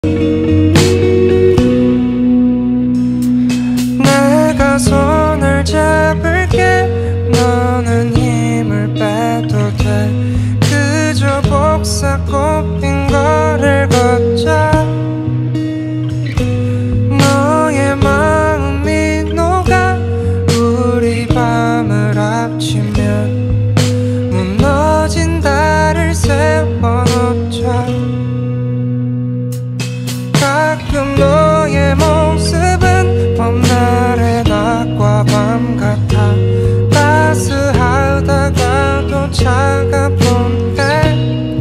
내가 손을 잡을게. 너는 힘을 빼도 돼. 그저 복사 꽃핀 거리를 걷자. 너의 마음이 녹아. 우리 밤을 합치면 무너진 달을 세워놓자. 가끔 너의 모습은 봄날의 낮과 밤 같아. 따스하다가도 차가운 해.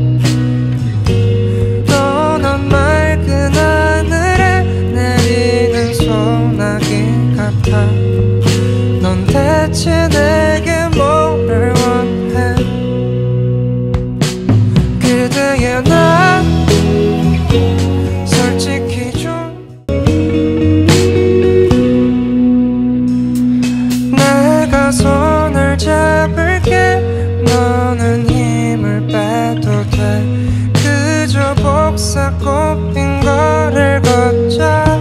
또 넌 맑은 하늘에 내리는 소나기 같아. 넌 대체 내게 뭐를 원해. 그대의 나 솔직히 좀 내가 손을 잡을게. 너는 힘을 빼도 돼. 그저 복사 꽃핀 거리를 걷자.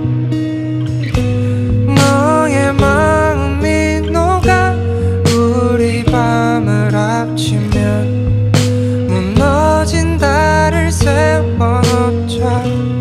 너의 마음이 녹아. 우리 밤을 합치면 무너진 달을 세워놓자.